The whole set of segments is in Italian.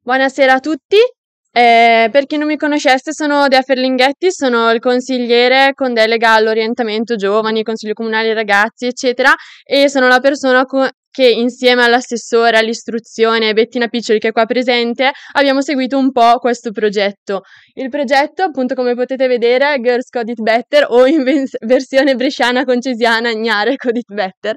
Buonasera a tutti. Per chi non mi conoscesse, sono Dea Ferlinghetti, sono il consigliere con delega all'orientamento giovani, consiglio comunale ragazzi, eccetera, e sono la persona che insieme all'assessore all'istruzione Bettina Piccioli, che è qua presente, abbiamo seguito un po' questo progetto. Il progetto, appunto, come potete vedere, è Girls Code It Better o in versione bresciana concesiana Gnare Code It Better.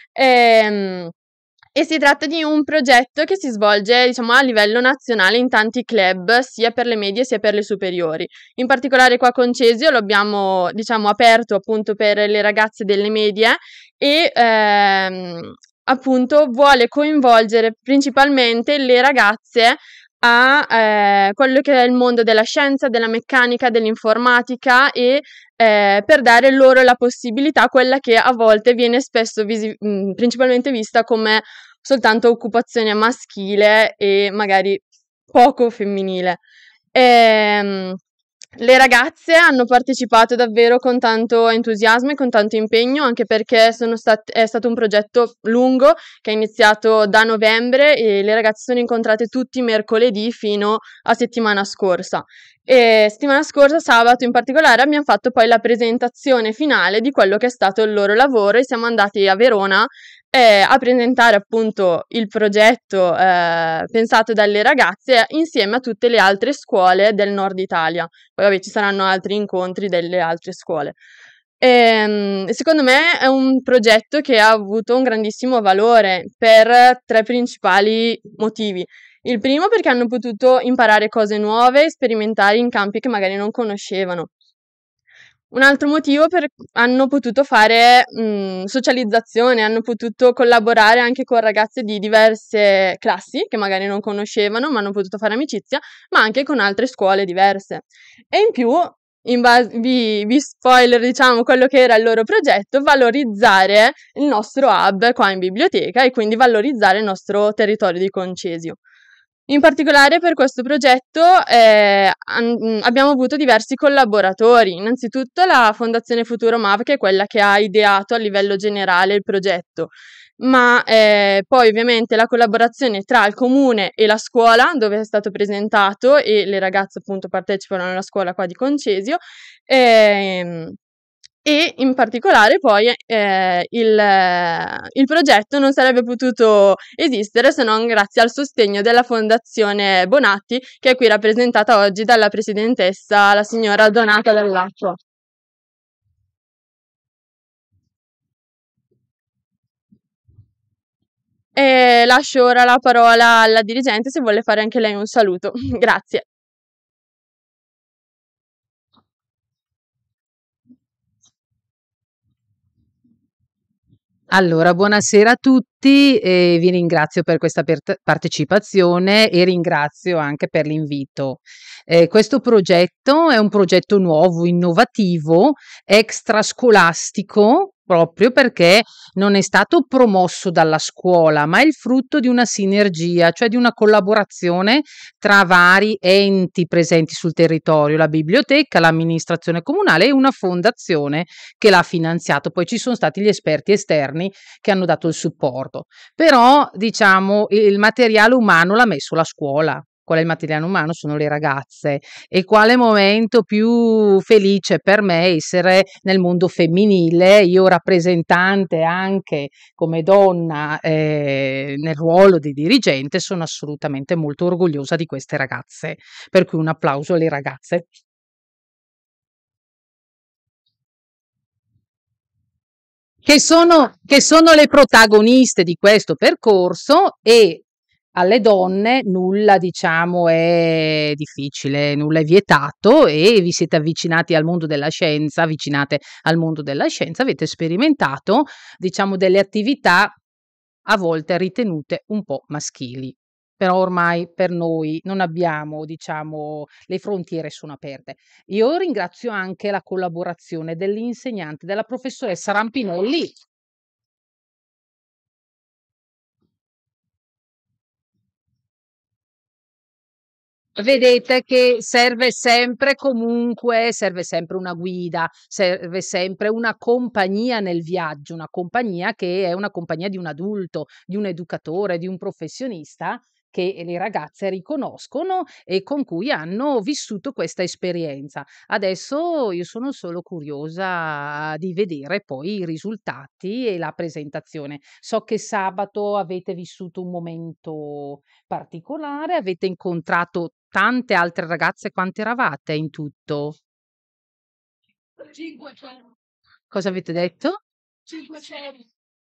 E si tratta di un progetto che si svolge, diciamo, a livello nazionale in tanti club, sia per le medie sia per le superiori. In particolare qua a Concesio lo abbiamo, diciamo, aperto appunto per le ragazze delle medie e appunto vuole coinvolgere principalmente le ragazze a quello che è il mondo della scienza, della meccanica, dell'informatica e per dare loro la possibilità, quella che a volte viene spesso principalmente vista come soltanto occupazione maschile e magari poco femminile. Le ragazze hanno partecipato davvero con tanto entusiasmo e con tanto impegno, anche perché è stato un progetto lungo che è iniziato da novembre e le ragazze sono incontrate tutti i mercoledì fino a settimana scorsa. E settimana scorsa, sabato in particolare, abbiamo fatto poi la presentazione finale di quello che è stato il loro lavoro e siamo andati a Verona a presentare appunto il progetto pensato dalle ragazze insieme a tutte le altre scuole del nord Italia. Poi vabbè, ci saranno altri incontri delle altre scuole. Secondo me è un progetto che ha avuto un grandissimo valore per tre principali motivi. Il primo perché hanno potuto imparare cose nuove e sperimentare in campi che magari non conoscevano. Un altro motivo hanno potuto fare socializzazione, hanno potuto collaborare anche con ragazze di diverse classi che magari non conoscevano, ma hanno potuto fare amicizia, ma anche con altre scuole diverse. E in più, vi spoiler, diciamo, quello che era il loro progetto, valorizzare il nostro hub qua in biblioteca e quindi valorizzare il nostro territorio di Concesio. In particolare per questo progetto abbiamo avuto diversi collaboratori. Innanzitutto la Fondazione Futuro MAV, che è quella che ha ideato a livello generale il progetto, ma poi ovviamente la collaborazione tra il comune e la scuola dove è stato presentato e le ragazze appunto partecipano alla scuola qua di Concesio. E in particolare poi il progetto non sarebbe potuto esistere se non grazie al sostegno della Fondazione Bonatti, che è qui rappresentata oggi dalla presidentessa, la signora Donata Dell'Acqua. E lascio ora la parola alla dirigente se vuole fare anche lei un saluto. Grazie. Allora, buonasera a tutti e vi ringrazio per questa partecipazione e ringrazio anche per l'invito. Questo progetto è un progetto nuovo, innovativo, extrascolastico, proprio perché non è stato promosso dalla scuola, ma è il frutto di una sinergia, cioè di una collaborazione tra vari enti presenti sul territorio, la biblioteca, l'amministrazione comunale e una fondazione che l'ha finanziato. Poi ci sono stati gli esperti esterni che hanno dato il supporto. Però, diciamo, il materiale umano l'ha messo la scuola. Qual è il materiale umano? Sono le ragazze. E quale momento più felice per me essere nel mondo femminile, io rappresentante anche come donna nel ruolo di dirigente, sono assolutamente molto orgogliosa di queste ragazze. Per cui un applauso alle ragazze. Che sono le protagoniste di questo percorso e alle donne nulla, diciamo, è difficile, nulla è vietato e vi siete avvicinati al mondo della scienza, avvicinate al mondo della scienza, avete sperimentato, diciamo, delle attività a volte ritenute un po' maschili. Però ormai per noi non abbiamo, diciamo, le frontiere sono aperte. Io ringrazio anche la collaborazione dell'insegnante, della professoressa Rampinelli. Vedete che serve sempre comunque, serve sempre una guida, serve sempre una compagnia nel viaggio, una compagnia che è una compagnia di un adulto, di un educatore, di un professionista che le ragazze riconoscono e con cui hanno vissuto questa esperienza. Adesso io sono solo curiosa di vedere poi i risultati e la presentazione. So che sabato avete vissuto un momento particolare, avete incontrato tante altre ragazze. Quante eravate in tutto? 500. Cosa avete detto? 500.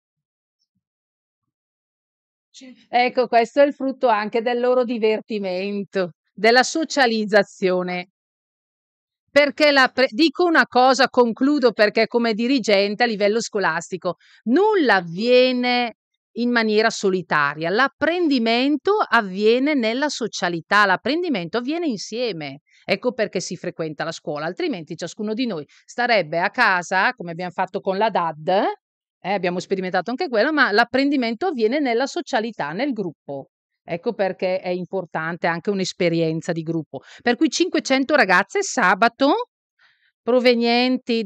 Ecco, questo è il frutto anche del loro divertimento, della socializzazione. Perché dico una cosa, concludo, perché come dirigente a livello scolastico nulla avviene in maniera solitaria, l'apprendimento avviene nella socialità, l'apprendimento avviene insieme. Ecco perché si frequenta la scuola, altrimenti ciascuno di noi starebbe a casa, come abbiamo fatto con la DAD, abbiamo sperimentato anche quello, ma l'apprendimento avviene nella socialità, nel gruppo. Ecco perché è importante anche un'esperienza di gruppo. Per cui 500 ragazze sabato provenienti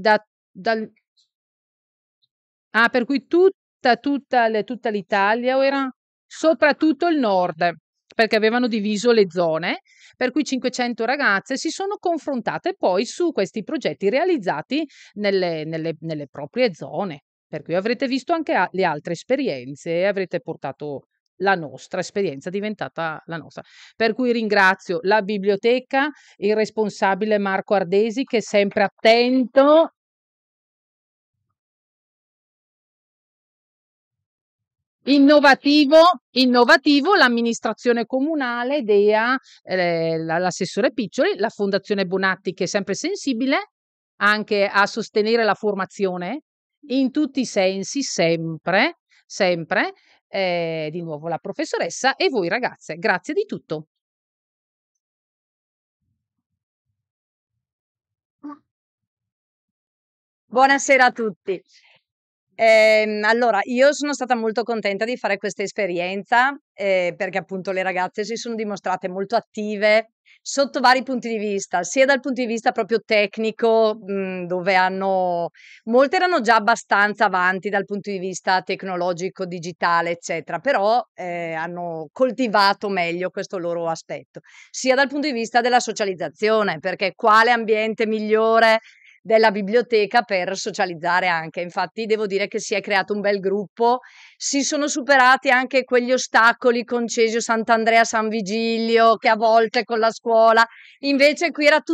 per cui tutta l'Italia o era soprattutto il nord, perché avevano diviso le zone, per cui 500 ragazze si sono confrontate poi su questi progetti realizzati nelle proprie zone. Per cui avrete visto anche le altre esperienze e avrete portato la nostra esperienza, diventata la nostra. Per cui ringrazio la biblioteca, il responsabile Marco Ardesi, che è sempre attento. Innovativo l'amministrazione comunale, DEA, l'assessore Piccioli, la Fondazione Bonatti, che è sempre sensibile anche a sostenere la formazione in tutti i sensi, sempre, sempre. Di nuovo la professoressa e voi ragazze, grazie di tutto. Buonasera a tutti. Allora, io sono stata molto contenta di fare questa esperienza, perché appunto le ragazze si sono dimostrate molto attive sotto vari punti di vista, sia dal punto di vista proprio tecnico, dove molte erano già abbastanza avanti dal punto di vista tecnologico, digitale, eccetera, però hanno coltivato meglio questo loro aspetto, sia dal punto di vista della socializzazione, perché quale ambiente migliore della biblioteca per socializzare anche. Infatti devo dire che si è creato un bel gruppo, si sono superati anche quegli ostacoli con Cesio Sant'Andrea San Vigilio che a volte con la scuola, invece qui era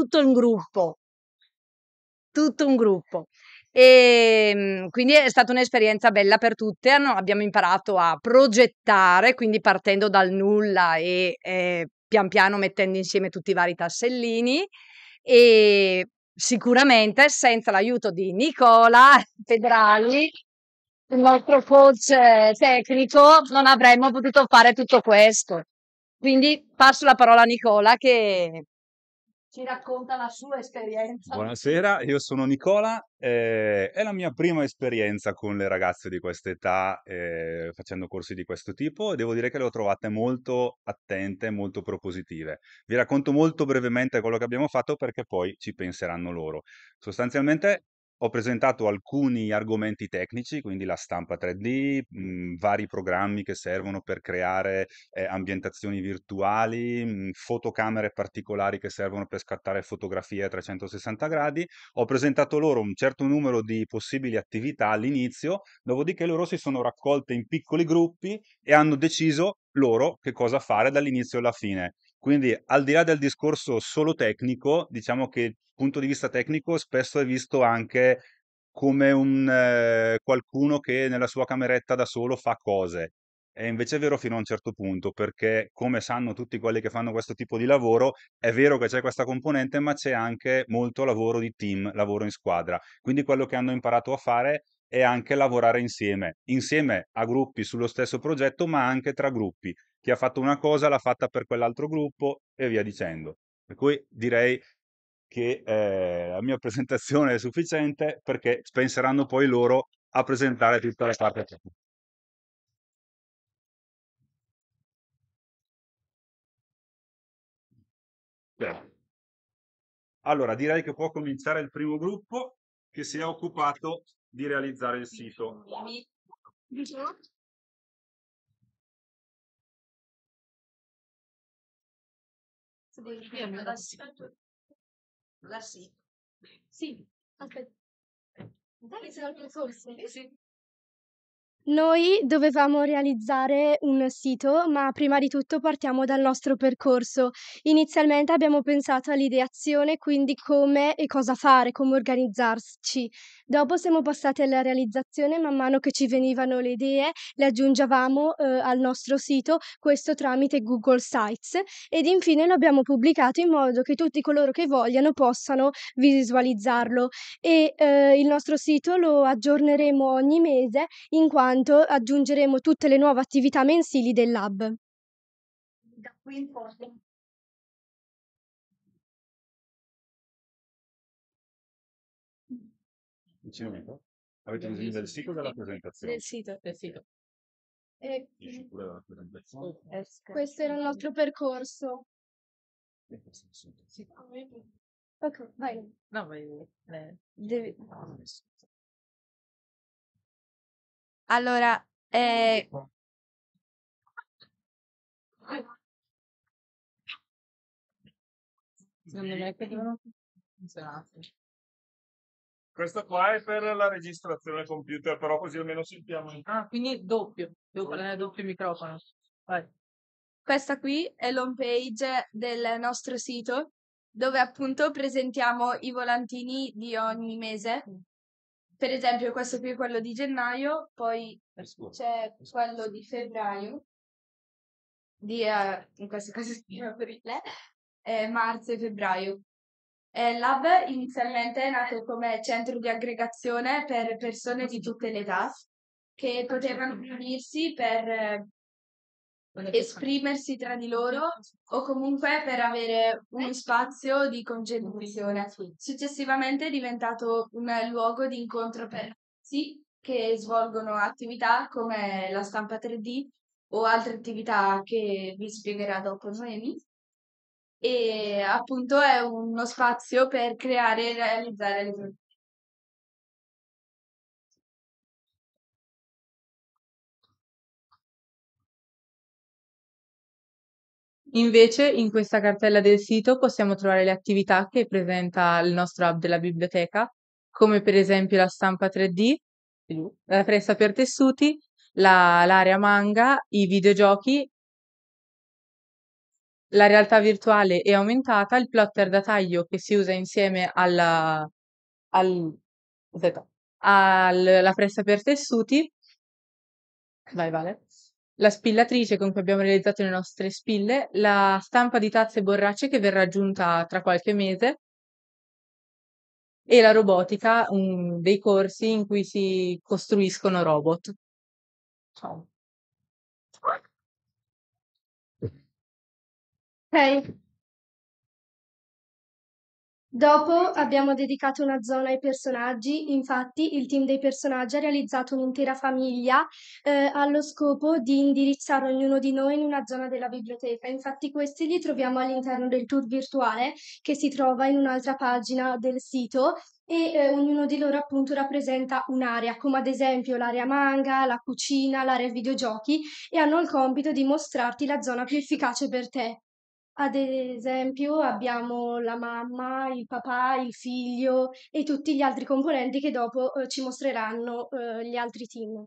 tutto un gruppo. Quindi è stata un'esperienza bella per tutte, abbiamo imparato a progettare, quindi partendo dal nulla e pian piano mettendo insieme tutti i vari tassellini e sicuramente senza l'aiuto di Nicola Pedrali, il nostro coach tecnico, non avremmo potuto fare tutto questo. Quindi passo la parola a Nicola che ci racconta la sua esperienza. Buonasera, io sono Nicola, è la mia prima esperienza con le ragazze di questa età facendo corsi di questo tipo e devo dire che le ho trovate molto attente, molto propositive. Vi racconto molto brevemente quello che abbiamo fatto perché poi ci penseranno loro. Sostanzialmente ho presentato alcuni argomenti tecnici, quindi la stampa 3D, vari programmi che servono per creare ambientazioni virtuali, fotocamere particolari che servono per scattare fotografie a 360 gradi. Ho presentato loro un certo numero di possibili attività all'inizio, dopodiché loro si sono raccolte in piccoli gruppi e hanno deciso loro che cosa fare dall'inizio alla fine. Quindi, al di là del discorso solo tecnico, diciamo che il punto di vista tecnico spesso è visto anche come qualcuno che nella sua cameretta da solo fa cose. E invece è vero fino a un certo punto, perché come sanno tutti quelli che fanno questo tipo di lavoro, è vero che c'è questa componente, ma c'è anche molto lavoro di team, lavoro in squadra. Quindi quello che hanno imparato a fare è anche lavorare insieme a gruppi sullo stesso progetto, ma anche tra gruppi. Chi ha fatto una cosa l'ha fatta per quell'altro gruppo e via dicendo. Per cui direi che la mia presentazione è sufficiente perché penseranno poi loro a presentare tutta la parte tecnica. Bene. Allora, direi che può cominciare il primo gruppo che si è occupato di realizzare il sito. Sì, aspetta. Noi dovevamo realizzare un sito, ma prima di tutto partiamo dal nostro percorso. Inizialmente abbiamo pensato all'ideazione, quindi come e cosa fare, come organizzarci. Dopo siamo passati alla realizzazione, man mano che ci venivano le idee, le aggiungevamo al nostro sito, questo tramite Google Sites, ed infine lo abbiamo pubblicato in modo che tutti coloro che vogliano possano visualizzarlo. E il nostro sito lo aggiorneremo ogni mese in quanto aggiungeremo tutte le nuove attività mensili del lab. Da qui in forte. Vicino micro. Avete bisogno del sito o della presentazione? Sito. Del sito. Dici pure della presentazione? Questo era il nostro percorso. Sì. Ok, vai. No, vai. Devi- Allora, Secondo me che devono funzionare. Questo qua è per la registrazione computer, però così almeno sentiamo. Ah, quindi doppio. Devo parlare doppio microfono. Vai. questa qui è l'home page del nostro sito, dove appunto presentiamo i volantini di ogni mese. Per esempio, questo qui è quello di gennaio, poi c'è quello di febbraio, in questo caso si chiama aprile, marzo e febbraio. L'hub inizialmente è nato come centro di aggregazione per persone di tutte le età che potevano riunirsi per esprimersi tra di loro o comunque per avere uno spazio di concentrazione. Successivamente è diventato un luogo di incontro per ragazzi che svolgono attività come la stampa 3D o altre attività che vi spiegherà dopo Noemi. E appunto è uno spazio per creare e realizzare le proprie. Invece, in questa cartella del sito possiamo trovare le attività che presenta il nostro hub della biblioteca, come per esempio la stampa 3D, la pressa per tessuti, l'area manga, i videogiochi, la realtà virtuale e aumentata, il plotter da taglio che si usa insieme al- aspetta, alla pressa per tessuti, vai Vale, la spillatrice con cui abbiamo realizzato le nostre spille, la stampa di tazze e borracce che verrà aggiunta tra qualche mese e la robotica, dei corsi in cui si costruiscono robot. Ciao. Ok. Dopo abbiamo dedicato una zona ai personaggi, infatti il team dei personaggi ha realizzato un'intera famiglia allo scopo di indirizzare ognuno di noi in una zona della biblioteca. Infatti questi li troviamo all'interno del tour virtuale che si trova in un'altra pagina del sito e ognuno di loro appunto rappresenta un'area, come ad esempio l'area manga, la cucina, l'area videogiochi e hanno il compito di mostrarti la zona più efficace per te. Ad esempio abbiamo la mamma, il papà, il figlio e tutti gli altri componenti che dopo ci mostreranno gli altri team.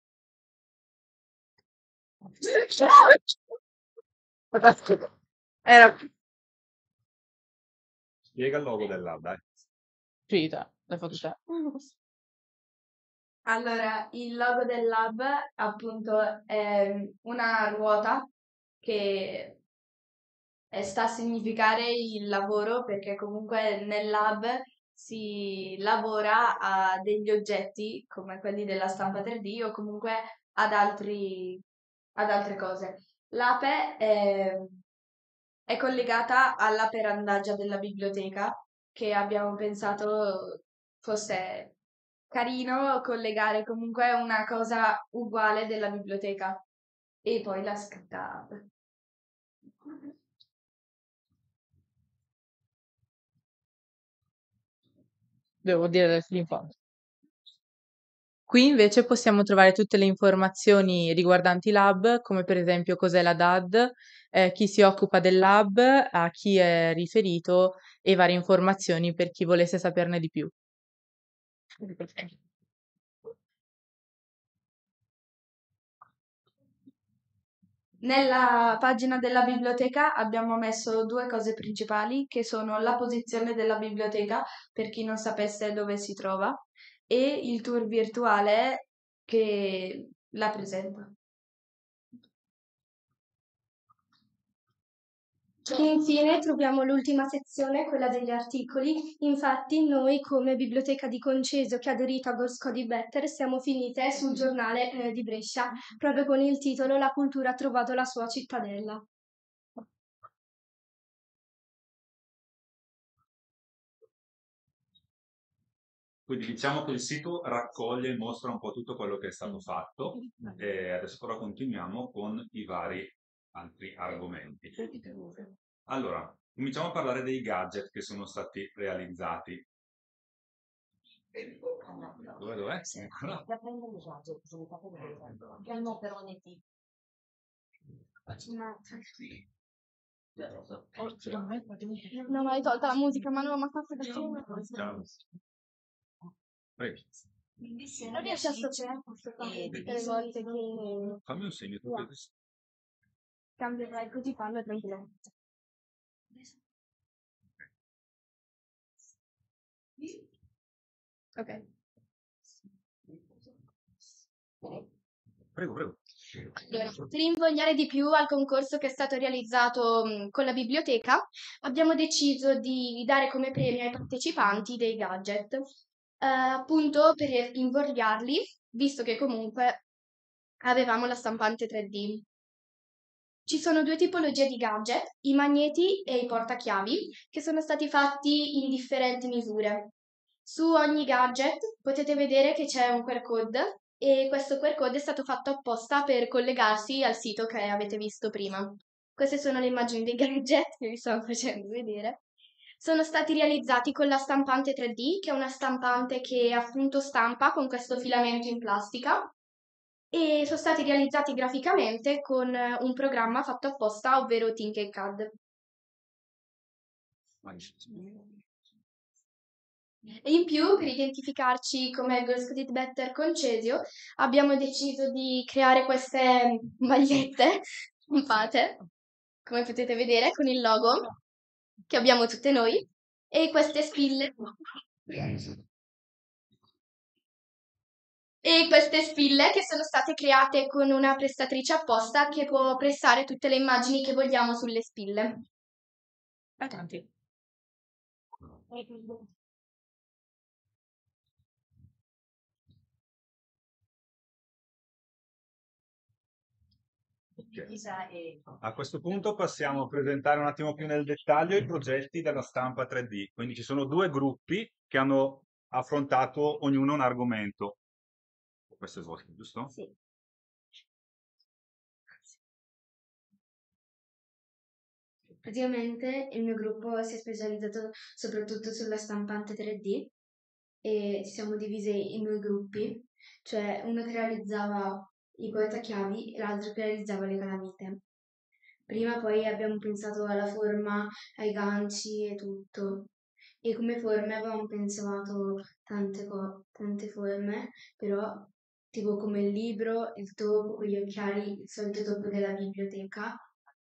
Era Spiega il logo del lab, dai. finita, l'hai fatto te. Allora, il logo del lab appunto è una ruota che sta a significare il lavoro perché comunque nel lab si lavora a degli oggetti come quelli della stampa 3D o comunque ad altre cose. L'ape è collegata all'ape randagia della biblioteca che abbiamo pensato fosse carino collegare comunque una cosa uguale della biblioteca e poi la scritta ape. Devo dire l'infanzia. Qui invece possiamo trovare tutte le informazioni riguardanti i lab, come per esempio cos'è la DAD, chi si occupa del lab, a chi è riferito e varie informazioni per chi volesse saperne di più. Nella pagina della biblioteca abbiamo messo due cose principali, che sono la posizione della biblioteca, per chi non sapesse dove si trova, e il tour virtuale che la presenta. Infine troviamo l'ultima sezione, quella degli articoli. Infatti noi come Biblioteca di Concesio che ha aderito a Girls Code Better siamo finite sul giornale di Brescia, proprio con il titolo La cultura ha trovato la sua cittadella. Quindi diciamo che il sito raccoglie e mostra un po' tutto quello che è stato fatto e adesso però continuiamo con i vari altri argomenti. Allora, cominciamo a parlare dei gadget che sono stati realizzati. Dov'è? Eccola. Non mi hai tolta la musica, ma non mi ha fatto da Prego. Non riesci a sapere tutte le volte che Fammi un segno tu che cambierai così fanno tranquillo. Ok. Prego, prego. Allora, per invogliare di più al concorso che è stato realizzato con la biblioteca, abbiamo deciso di dare come premio ai partecipanti dei gadget, appunto per invogliarli, visto che comunque avevamo la stampante 3D. Ci sono due tipologie di gadget, i magneti e i portachiavi, che sono stati fatti in differenti misure. Su ogni gadget potete vedere che c'è un QR code e questo QR code è stato fatto apposta per collegarsi al sito che avete visto prima. Queste sono le immagini dei gadget che vi stavo facendo vedere. Sono stati realizzati con la stampante 3D, che è una stampante che appunto stampa con questo filamento in plastica, e sono stati realizzati graficamente con un programma fatto apposta, ovvero Tinkercad. E in più, per identificarci come Girls Code It Better Concesio, abbiamo deciso di creare queste magliette stampate, come potete vedere, con il logo che abbiamo tutte noi, e queste spille. E queste spille che sono state create con una prestatrice apposta che può pressare tutte le immagini che vogliamo sulle spille. Tanti. A questo punto passiamo a presentare un attimo più nel dettaglio i progetti della stampa 3D. Quindi ci sono due gruppi che hanno affrontato ognuno un argomento. Questo è svolto, giusto? Sì. Praticamente il mio gruppo si è specializzato soprattutto sulla stampante 3D e ci siamo divisi in due gruppi, cioè uno che realizzava i portachiavi e l'altro che realizzava le calamite. Prima poi abbiamo pensato alla forma, ai ganci e tutto. E come forme avevamo pensato tante forme, però tipo come il libro, il topo con gli occhiali, il solito topo della biblioteca,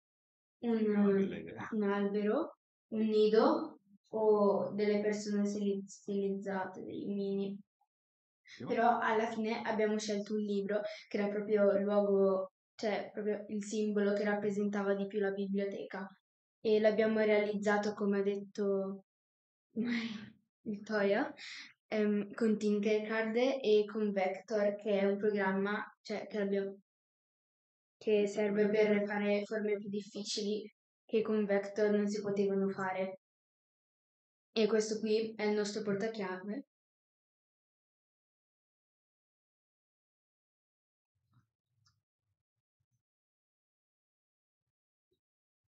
un albero, un nido o delle persone stilizzate, dei mini. Però alla fine abbiamo scelto un libro che era proprio il luogo, cioè proprio il simbolo che rappresentava di più la biblioteca. E l'abbiamo realizzato, come ha detto il Toya, con Tinkercad e con Vector, che è un programma, cioè, che serve per fare forme più difficili che con Vector non si potevano fare. E questo qui è il nostro portachiave.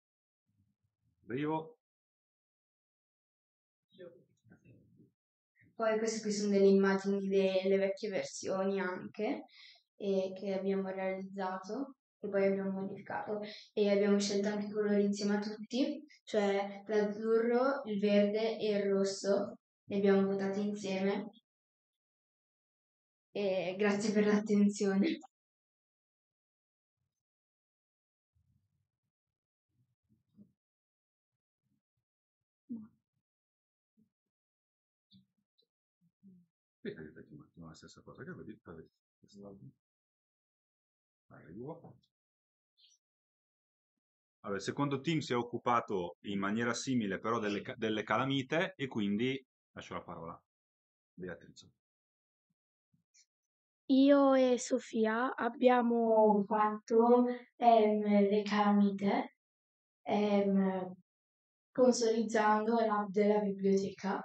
Arrivo. Poi queste qui sono delle immagini delle vecchie versioni anche, che abbiamo realizzato e poi abbiamo modificato. E abbiamo scelto anche i colori insieme a tutti, cioè l'azzurro, il verde e il rosso. Li abbiamo votati insieme. E grazie per l'attenzione. Ripetiti un attimo la stessa cosa che avevi detto. Arrivo. Allora, il secondo team si è occupato in maniera simile però delle calamite e quindi lascio la parola a Beatrice. Io e Sofia abbiamo fatto le calamite sponsorizzando l'app della biblioteca.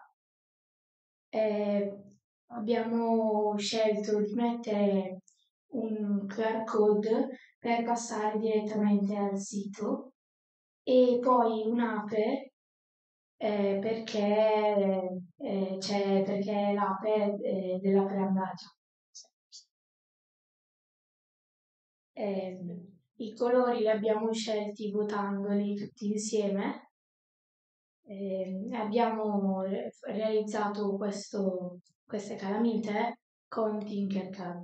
Abbiamo scelto di mettere un QR code per passare direttamente al sito e poi un'ape perché è l'ape della Preandagia. I colori li abbiamo scelti votandoli tutti insieme. Abbiamo realizzato queste calamite con Tinkercad.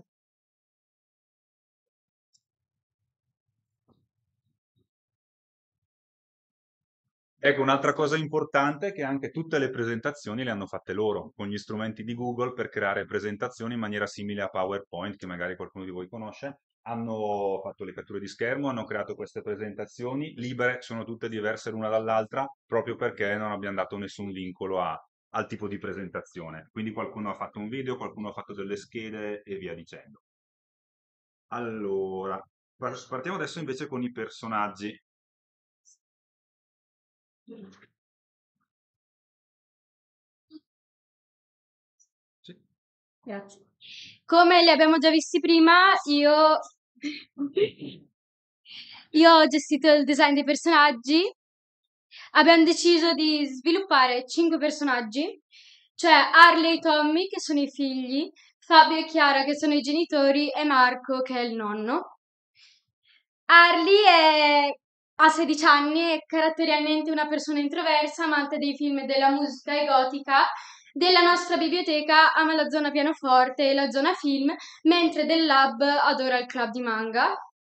Ecco, un'altra cosa importante è che anche tutte le presentazioni le hanno fatte loro, con gli strumenti di Google per creare presentazioni in maniera simile a PowerPoint, che magari qualcuno di voi conosce. Hanno fatto le catture di schermo, hanno creato queste presentazioni libere, sono tutte diverse l'una dall'altra, proprio perché non abbiamo dato nessun vincolo al tipo di presentazione. Quindi qualcuno ha fatto un video, qualcuno ha fatto delle schede e via dicendo. Allora, partiamo adesso invece con i personaggi. Sì. Grazie. Come li abbiamo già visti prima, io ho gestito il design dei personaggi. Abbiamo deciso di sviluppare 5 personaggi, cioè Harley e Tommy, che sono i figli, Fabio e Chiara, che sono i genitori, e Marco, che è il nonno. Ha 16 anni, è caratterialmente una persona introversa, amante dei film e della musica e gotica. Della nostra biblioteca ama la zona pianoforte e la zona film, mentre del lab adora il club di manga.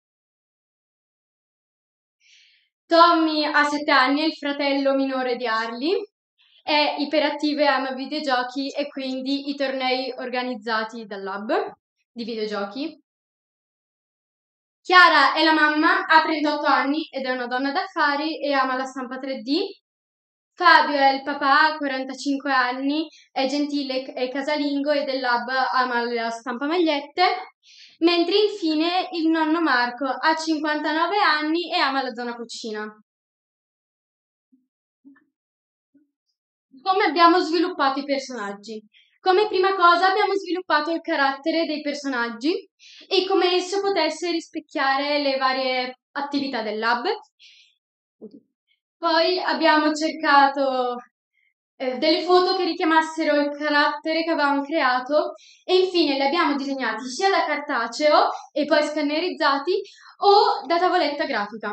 Tommy ha 7 anni, è il fratello minore di Harley, è iperattivo e ama videogiochi e quindi i tornei organizzati dal lab di videogiochi. Chiara è la mamma, ha 38 anni ed è una donna d'affari e ama la stampa 3D. Fabio è il papà, ha 45 anni, è gentile e casalingo e del lab ama la stampa magliette. Mentre infine il nonno Marco ha 59 anni e ama la zona cucina. Come abbiamo sviluppato i personaggi? Come prima cosa abbiamo sviluppato il carattere dei personaggi e come esso potesse rispecchiare le varie attività del lab. Poi abbiamo cercato delle foto che richiamassero il carattere che avevamo creato e infine li abbiamo disegnati sia da cartaceo e poi scannerizzati o da tavoletta grafica.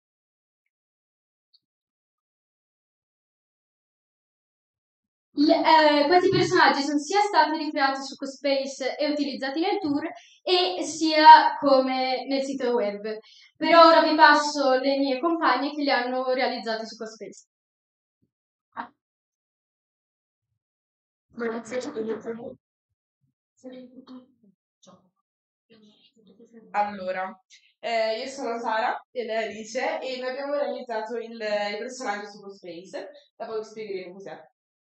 Questi personaggi sono sia stati ricreati su CoSpace e utilizzati nel tour e sia come nel sito web. Per ora vi passo le mie compagne che li hanno realizzati su CoSpace. Allora, io sono Sara ed è Alice e noi abbiamo realizzato il personaggio su CoSpace. Dopo vi spiegheremo cos'è.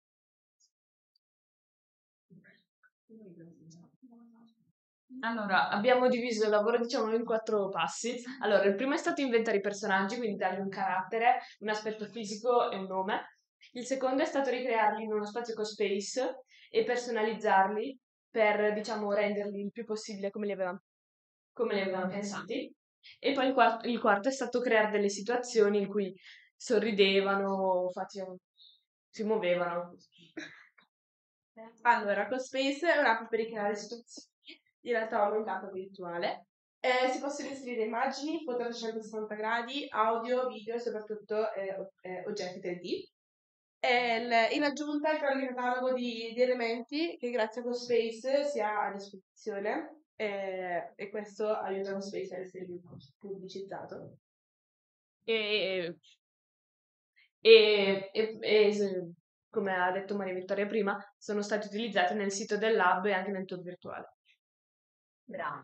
Allora, abbiamo diviso il lavoro, diciamo, in 4 passi. Allora, il primo è stato inventare i personaggi, quindi dargli un carattere, un aspetto fisico e un nome. Il secondo è stato ricrearli in uno spazio CoSpace e personalizzarli per, diciamo, renderli il più possibile come li avevamo pensati. E poi il quarto è stato creare delle situazioni in cui sorridevano, si muovevano. Allora, CoSpace è un'app per ricreare situazioni di realtà aumentata virtuale. Si possono inserire immagini, foto a 360 gradi, audio, video e soprattutto oggetti 3D. In aggiunta il grande catalogo di elementi che grazie a CoSpace si ha a disposizione e questo aiuta CoSpace a essere più pubblicizzato. E, come ha detto Maria Vittoria prima, sono stati utilizzati nel sito del lab e anche nel tour virtuale. Brava.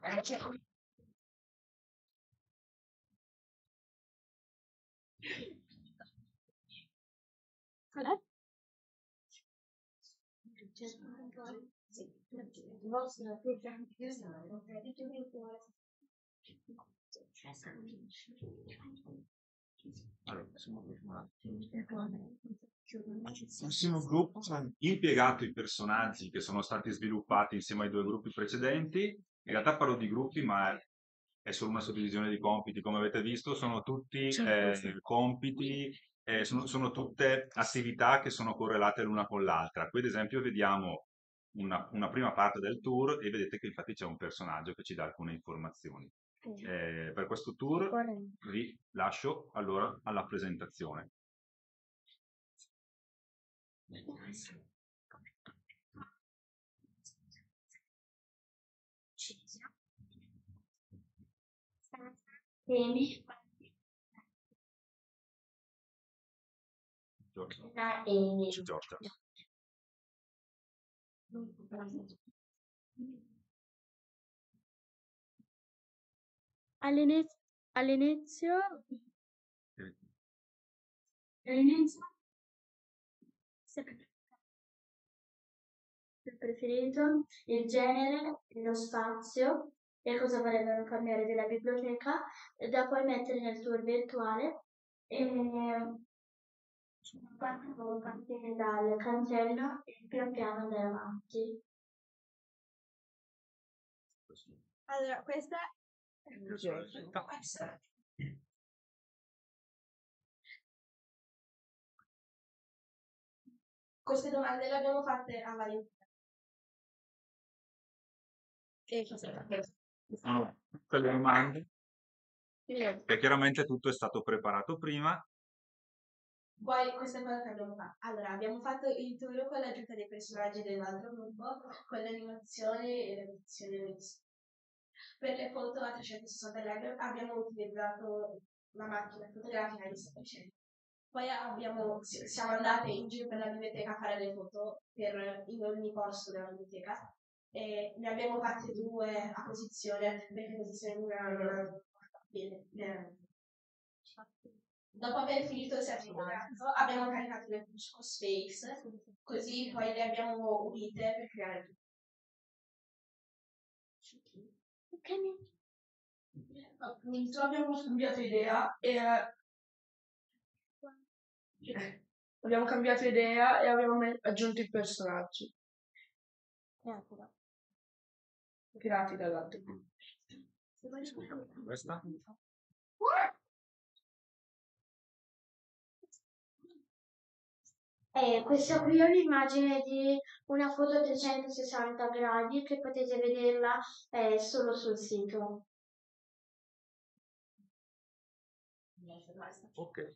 Prossimo gruppo ha impiegato i personaggi che sono stati sviluppati insieme ai 2 gruppi precedenti. In realtà parlo di gruppi, ma è solo una suddivisione di compiti. Come avete visto, sono tutti compiti, sono tutte attività che sono correlate l'una con l'altra. Qui, ad esempio, vediamo una prima parte del tour e vedete che infatti c'è un personaggio che ci dà alcune informazioni. Per questo tour vi lascio allora alla presentazione. Temi. Giorgia. Giorgia. All'inizio il preferito, il genere, lo spazio e cosa vorrebbero cambiare della biblioteca, da poi mettere nel tour virtuale e partire dal cancello e pian piano andare avanti. Allora, questa Queste domande le abbiamo fatte a Valentina. Sono tutte le domande. E chiaramente tutto è stato preparato prima. Poi questa cosa che abbiamo fatto. Allora, abbiamo fatto il tour con l'aggiunta dei personaggi dell'altro gruppo, con le animazioni e le edizioni. Per le foto a 360 gradi abbiamo utilizzato la macchina fotografica di 700. Poi siamo andate in giro per la biblioteca a fare le foto in ogni posto della biblioteca e ne abbiamo fatte 2 a posizione perché posizione una non andava bene. Dopo aver finito il certificato abbiamo caricato le push con Space, così poi le abbiamo unite per creare tutto. Appunto abbiamo cambiato idea e abbiamo aggiunto i personaggi creati dall'altro gruppo. Questa? Questa qui è un'immagine di una foto a 360 gradi che potete vederla solo sul sito. Ok.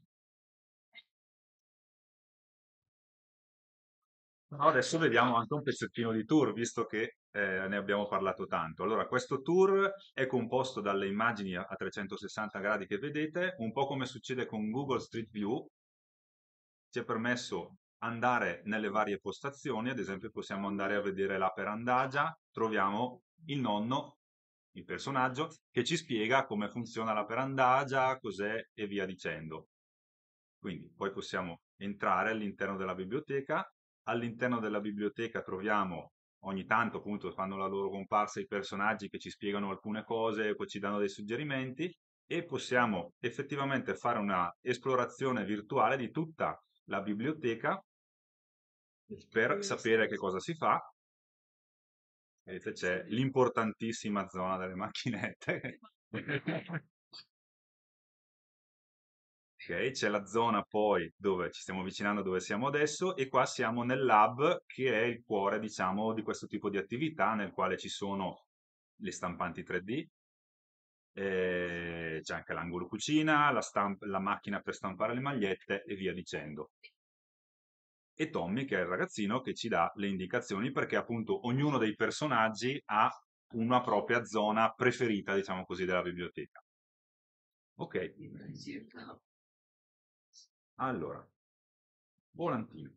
No, adesso vediamo anche un pezzettino di tour, visto che ne abbiamo parlato tanto. Allora, questo tour è composto dalle immagini a 360 gradi che vedete, un po' come succede con Google Street View. Ci è permesso andare nelle varie postazioni, ad esempio possiamo andare a vedere la perandagia, troviamo il nonno, il personaggio, che ci spiega come funziona la perandagia, cos'è e via dicendo. Quindi poi possiamo entrare all'interno della biblioteca. All'interno della biblioteca troviamo ogni tanto, appunto, fanno la loro comparsa i personaggi che ci spiegano alcune cose, poi ci danno dei suggerimenti e possiamo effettivamente fare una esplorazione virtuale di tutta la biblioteca per sapere che cosa si fa. Vedete, c'è l'importantissima zona delle macchinette. Ok, c'è la zona poi dove ci stiamo avvicinando, dove siamo adesso, e qua siamo nel lab che è il cuore, diciamo, di questo tipo di attività, nel quale ci sono le stampanti 3D, c'è anche l'angolo cucina, la macchina per stampare le magliette e via dicendo. E Tommy, che è il ragazzino che ci dà le indicazioni, perché appunto ognuno dei personaggi ha una propria zona preferita, diciamo così, della biblioteca. Ok, allora, volantino.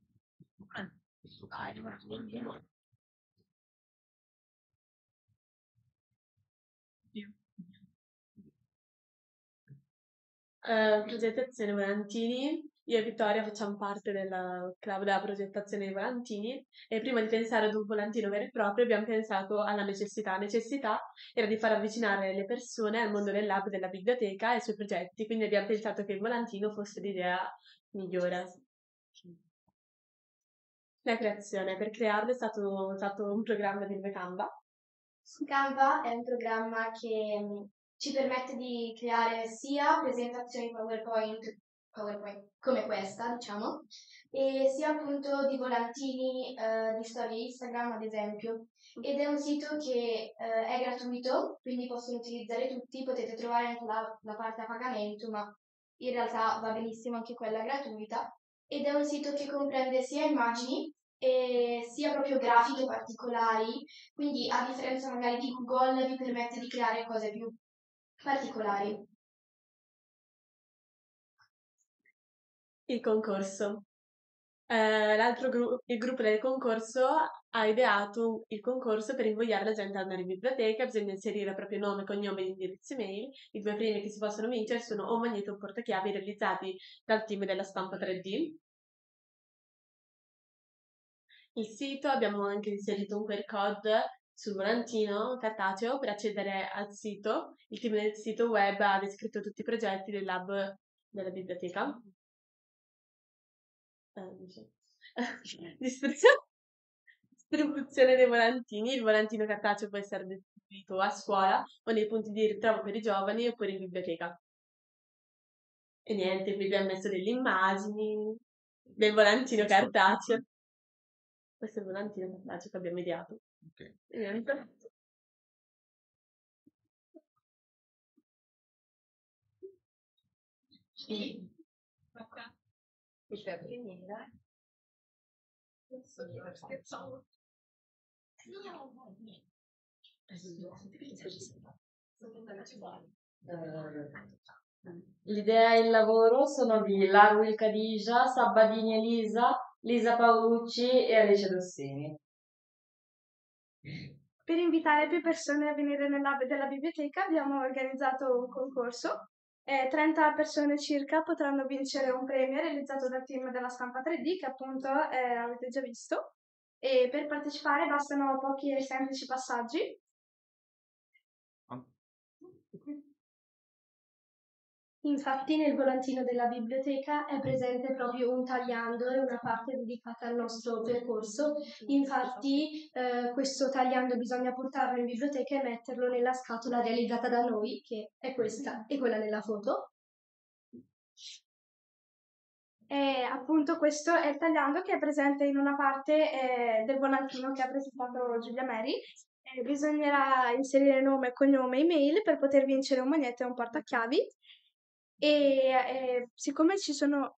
Progettazione volantini. Io e Vittoria facciamo parte del club della progettazione dei volantini e prima di pensare ad un volantino vero e proprio abbiamo pensato alla necessità. Necessità era di far avvicinare le persone al mondo del lab della biblioteca e ai suoi progetti, quindi abbiamo pensato che il volantino fosse l'idea migliore. La creazione, per crearlo è stato usato un programma di Canva. Canva è un programma che ci permette di creare sia presentazioni PowerPoint come questa, diciamo, e sia appunto di volantini di storie Instagram, ad esempio. Ed è un sito che è gratuito, quindi possono utilizzare tutti, potete trovare anche la parte a pagamento, ma in realtà va benissimo anche quella gratuita. Ed è un sito che comprende sia immagini e sia proprio grafiche particolari, quindi a differenza magari di Google vi permette di creare cose più particolari. Il concorso. Il gruppo del concorso ha ideato il concorso per invogliare la gente ad andare in biblioteca. Bisogna inserire il proprio nome, cognome e indirizzo email. I due premi che si possono vincere sono o un magnete o un portachiavi realizzati dal team della stampa 3D. Il sito, abbiamo anche inserito un QR code sul volantino cartaceo per accedere al sito. Il team del sito web ha descritto tutti i progetti del lab della biblioteca. Distribuzione dei volantini. Il volantino cartaceo può essere distribuito a scuola o nei punti di ritrovo per i giovani oppure in biblioteca. E niente, qui abbiamo messo delle immagini del volantino cartaceo. Questo è il volantino cartaceo che abbiamo ideato. Ok. E niente. L'idea e il lavoro sono di Larwil Khadija, Sabbadini Elisa, Lisa Paolucci e Alice Rossini. Per invitare più persone a venire nel lab della biblioteca abbiamo organizzato un concorso. 30 persone circa potranno vincere un premio realizzato dal team della stampa 3D che appunto avete già visto. E per partecipare bastano pochi e semplici passaggi. Infatti nel volantino della biblioteca è presente proprio un tagliando e una parte dedicata al nostro percorso. Infatti questo tagliando bisogna portarlo in biblioteca e metterlo nella scatola realizzata da noi, che è questa e quella nella foto. E appunto questo è il tagliando che è presente in una parte del volantino che ha presentato Giulia Mary. Bisognerà inserire nome, cognome e email per poter vincere un magnete e un portachiavi. E siccome ci sono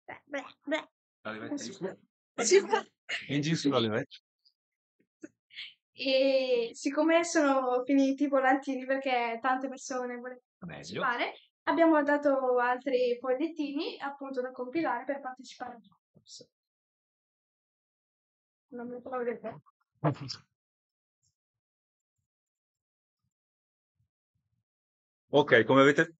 e siccome sono finiti i volantini perché tante persone volevano partecipare, abbiamo dato altri fogliettini appunto da compilare per partecipare al concorso. Non mi trovo vedere. Ok, come avete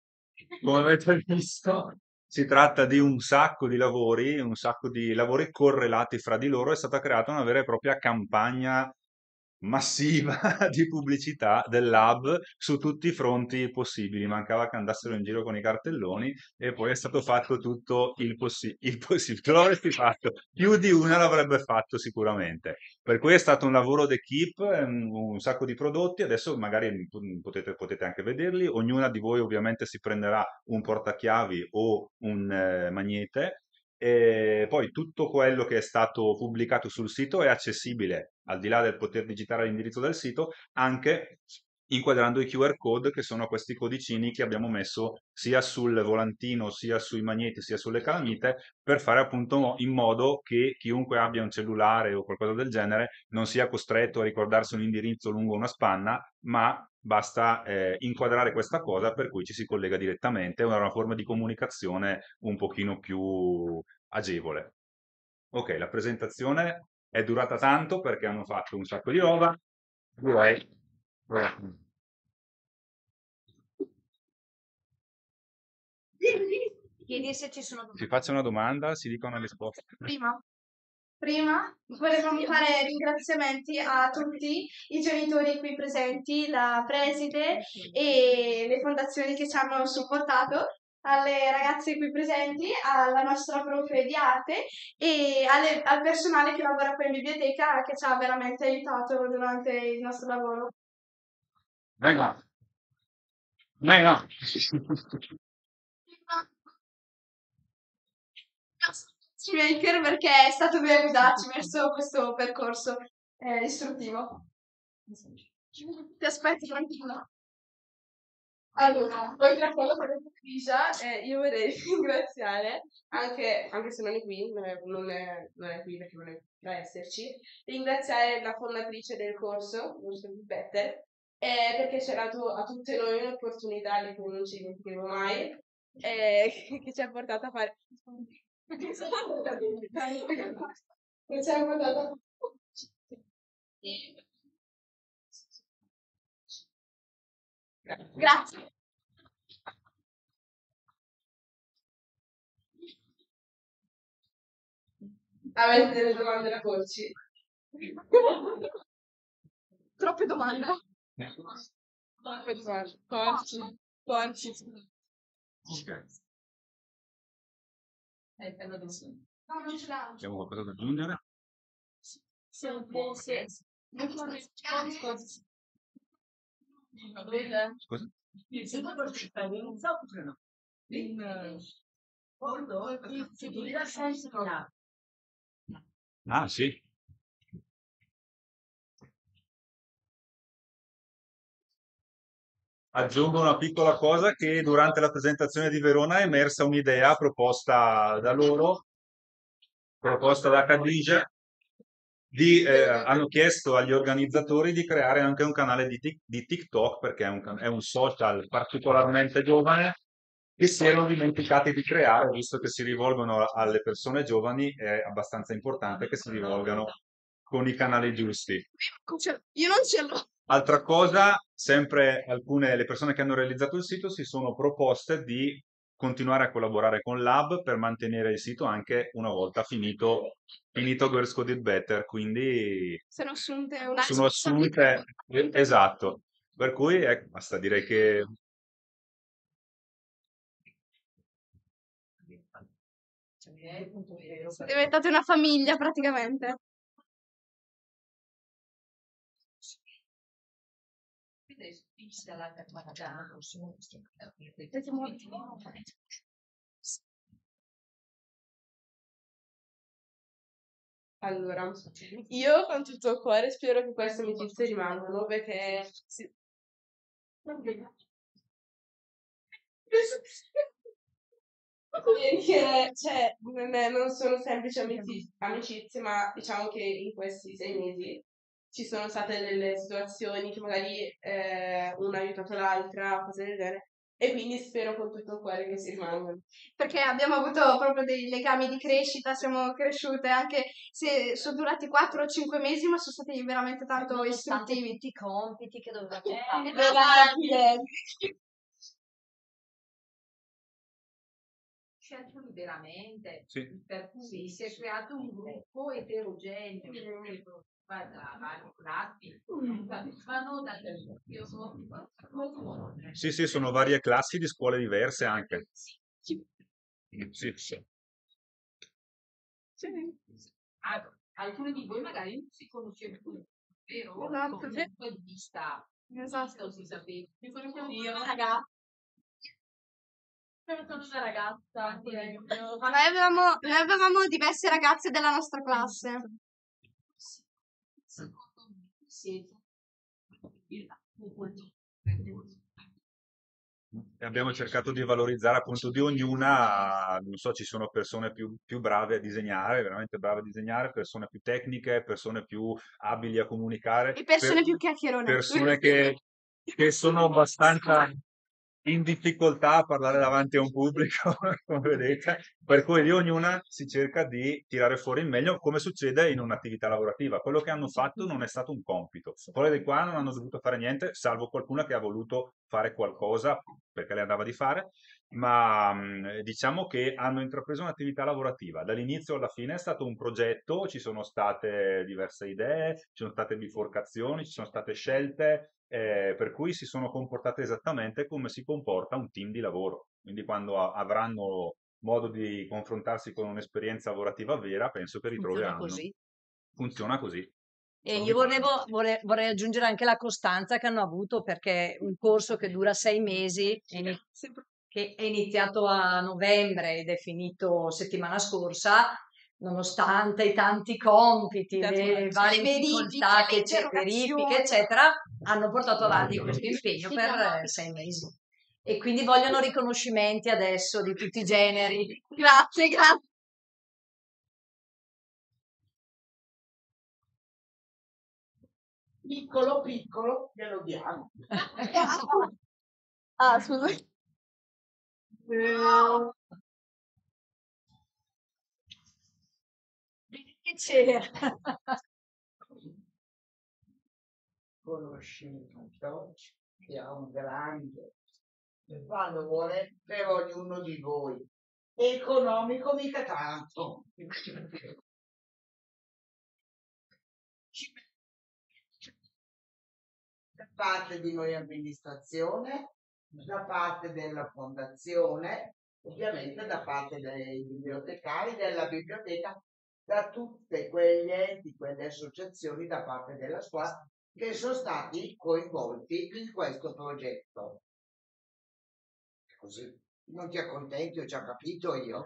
visto, si tratta di un sacco di lavori correlati fra di loro. È stata creata una vera e propria campagna massiva di pubblicità del lab su tutti i fronti possibili. Mancava che andassero in giro con i cartelloni e poi è stato fatto tutto il possibile. Tu l'avresti fatto, più di una l'avrebbe fatto sicuramente. Per cui è stato un lavoro d'equipe, un sacco di prodotti. Adesso magari potete anche vederli. Ognuna di voi ovviamente si prenderà un portachiavi o un magnete. E poi tutto quello che è stato pubblicato sul sito è accessibile, al di là del poter digitare l'indirizzo del sito, anche inquadrando i QR code, che sono questi codicini che abbiamo messo sia sul volantino, sia sui magneti, sia sulle calamite, per fare appunto in modo che chiunque abbia un cellulare o qualcosa del genere non sia costretto a ricordarsi un indirizzo lungo una spanna, ma basta inquadrare questa cosa per cui ci si collega direttamente. È una forma di comunicazione un pochino più agevole. Ok, la presentazione è durata tanto perché hanno fatto un sacco di roba. Direi. Chiedi se ci sono Si faccia una domanda, si dica una risposta. Prima vorremmo fare ringraziamenti a tutti i genitori qui presenti, la preside e le fondazioni che ci hanno supportato, alle ragazze qui presenti, alla nostra profe di arte e al personale che lavora qui in biblioteca che ci ha veramente aiutato durante il nostro lavoro. Venga. Maker perché è stato lui a guidarci verso questo percorso istruttivo. Ti aspetto tranquillo. Allora, oltre a quello che ha detto Lisa, io vorrei ringraziare, anche se non è qui, non è qui perché non è da esserci, ringraziare la fondatrice del corso, Better, perché ci ha dato a tutte noi un'opportunità di cui non ci dimenticheremo mai, che ci ha portato a fare... che ci ha portato a... Grazie. Avete delle domande da porci? Troppe domande. Troppe domande. Porci. Abbiamo qualcosa da aggiungere? Scusa? Ah, sì. Aggiungo una piccola cosa che durante la presentazione di Verona è emersa un'idea proposta da loro, proposta da Khadija, hanno chiesto agli organizzatori di creare anche un canale di TikTok, perché è un social particolarmente giovane, che si erano dimenticati di creare, visto che si rivolgono alle persone giovani, è abbastanza importante che si rivolgano con i canali giusti. Io non ce l'ho. Altra cosa, sempre le persone che hanno realizzato il sito si sono proposte di continuare a collaborare con Lab per mantenere il sito anche una volta finito Girls Code It Better, quindi Sono assunte sono assunte, esatto, per cui basta dire che diventate una famiglia praticamente. Allora, io con tutto il cuore spero che queste amicizie rimangano perché perché cioè, non sono semplici amicizie, ma diciamo che in questi 6 mesi ci sono state delle situazioni che magari una ha aiutato l'altra, cose del genere. E quindi spero con tutto il cuore che si rimangano. Perché abbiamo avuto proprio dei legami di crescita, siamo cresciute anche se sono durati 4 o 5 mesi, ma sono stati veramente tanto istruttivi. Tutti i compiti che dovevamo fare. scelto liberamente, Sì. per cui si è creato un gruppo eterogeneo che va da vari classi, vanno da Sì, sì, sono varie classi di scuole diverse anche. Sì, sì. alcuni di voi magari non si conoscevano, vero? Esatto. Con un punto di vista, Esatto. si sapeva. Mi conoscevo io, ragazza. Sono una ragazza, ad esempio. Ma noi avevamo diverse ragazze della nostra classe. Secondo me siete il E abbiamo cercato di valorizzare appunto di ognuna, non so, ci sono persone più brave a disegnare, veramente brave a disegnare, persone più tecniche, persone più abili a comunicare, E persone più chiacchierone. persone che sono abbastanza in difficoltà a parlare davanti a un pubblico, come vedete, per cui di ognuna si cerca di tirare fuori il meglio, come succede in un'attività lavorativa. Quello che hanno fatto non è stato un compito, fuori di qua non hanno dovuto fare niente, salvo qualcuna che ha voluto fare qualcosa perché le andava di fare, ma diciamo che hanno intrapreso un'attività lavorativa. Dall'inizio alla fine è stato un progetto, ci sono state diverse idee, ci sono state biforcazioni, ci sono state scelte, per cui si sono comportate esattamente come si comporta un team di lavoro. Quindi quando avranno modo di confrontarsi con un'esperienza lavorativa vera, penso che Funziona ritroveranno. così. Funziona così. E io vorrei aggiungere anche la costanza che hanno avuto, perché un corso che dura 6 mesi, che è iniziato a novembre ed è finito settimana scorsa, nonostante i tanti compiti, le varie difficoltà, verifiche, eccetera, hanno portato avanti questo impegno per 6 mesi. E quindi vogliono riconoscimenti adesso di tutti i generi. Grazie, grazie. Piccolo piccolo glielo diamo. Ah, scusa. Che c'era? Conosciuto che ha un grande valore per ognuno di voi. Economico mica tanto. Da parte di noi amministrazione, da parte della fondazione, ovviamente da parte dei bibliotecari, della biblioteca, da tutte quegli enti, quelle associazioni da parte della scuola che sono stati coinvolti in questo progetto. Così non ti accontenti, ho già capito io.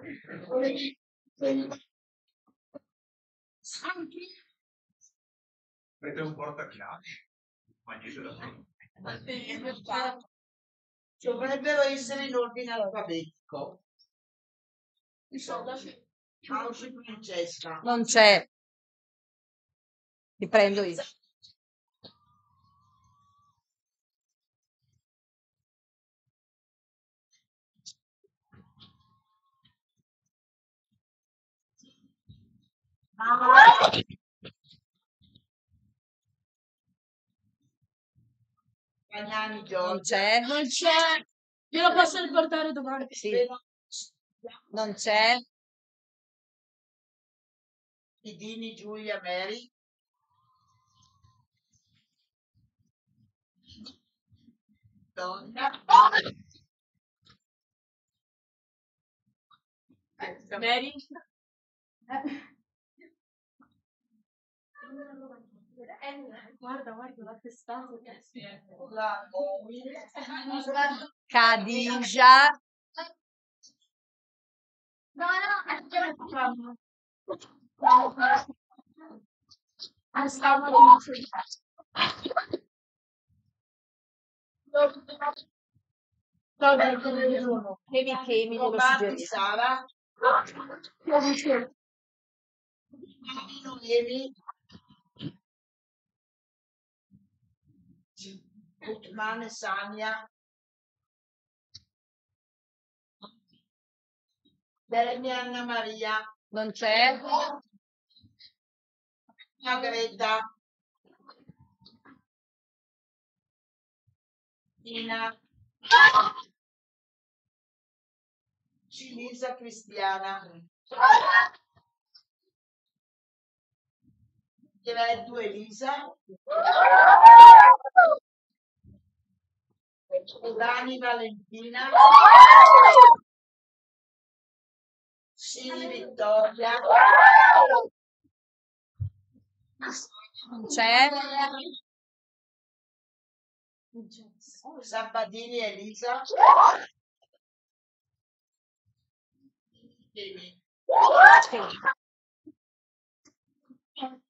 Avete un portachiavi? Ma niente da fare. Dovrebbero essere in ordine alfabetico. Pausi Francesca. Non c'è. Li prendo io. Bagnani Non Giorgia. c'è. Non c'è. Io lo posso riportare domani. Sì. Non c'è. Pidini Giulia Mary. Donna. Mary? Guarda, la testata. Khadija. No, Chemi lo Lombardi suggerisco. Sara. Noemi. Utmane Sania. Demi Anna Maria. Non c'è. Margherita. Ina. Lisa Cristiana. Diretto Elisa. Urani Valentina. Sini Vittoria. C'è? Sabadini Elisa.